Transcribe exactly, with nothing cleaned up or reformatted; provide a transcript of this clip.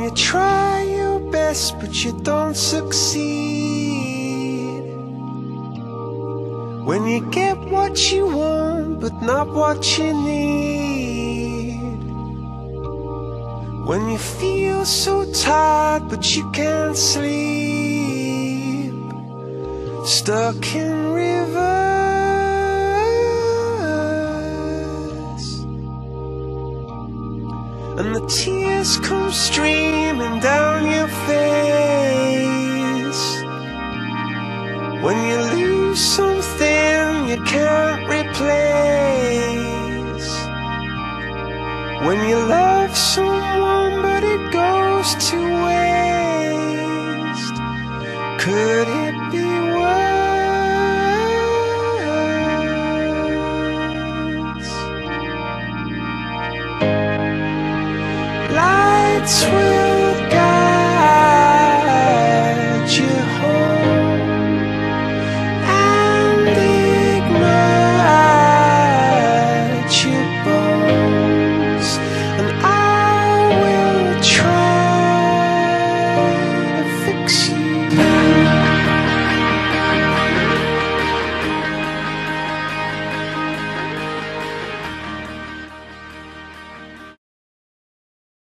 you try your best but you don't succeed, when you get what you want but not what you need, when you feel so tired but you can't sleep, stuck in rivers, and the tears come streaming down your face, when you lose something you can't replace, when you love someone but it goes to waste. Could it be worse? Lights will